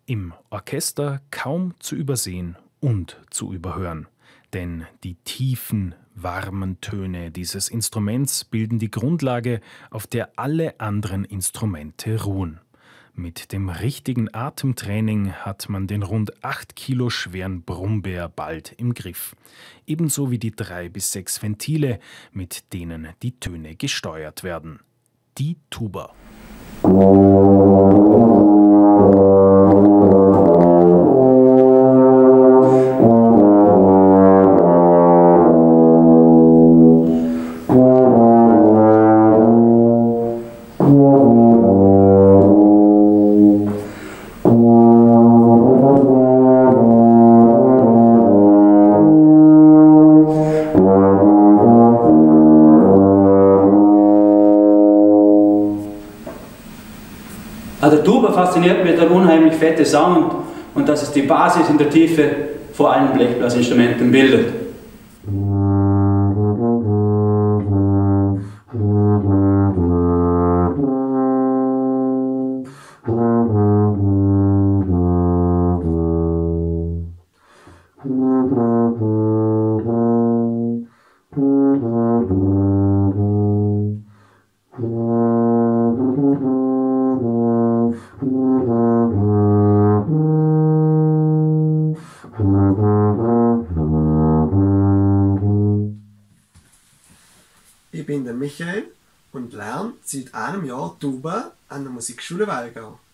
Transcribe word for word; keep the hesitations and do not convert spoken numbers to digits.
Im Orchester kaum zu übersehen und zu überhören. Denn die tiefen, warmen Töne dieses Instruments bilden die Grundlage, auf der alle anderen Instrumente ruhen. Mit dem richtigen Atemtraining hat man den rund acht Kilo schweren Brummbär bald im Griff. Ebenso wie die drei bis sechs Ventile, mit denen die Töne gesteuert werden. Die Tuba. Also der Tuba fasziniert mich der unheimlich fette Sound und dass es die Basis in der Tiefe vor allen Blechblasinstrumenten bildet. Ich bin der Michael und lerne seit einem Jahr Tuba an der Musikschule Wellgau.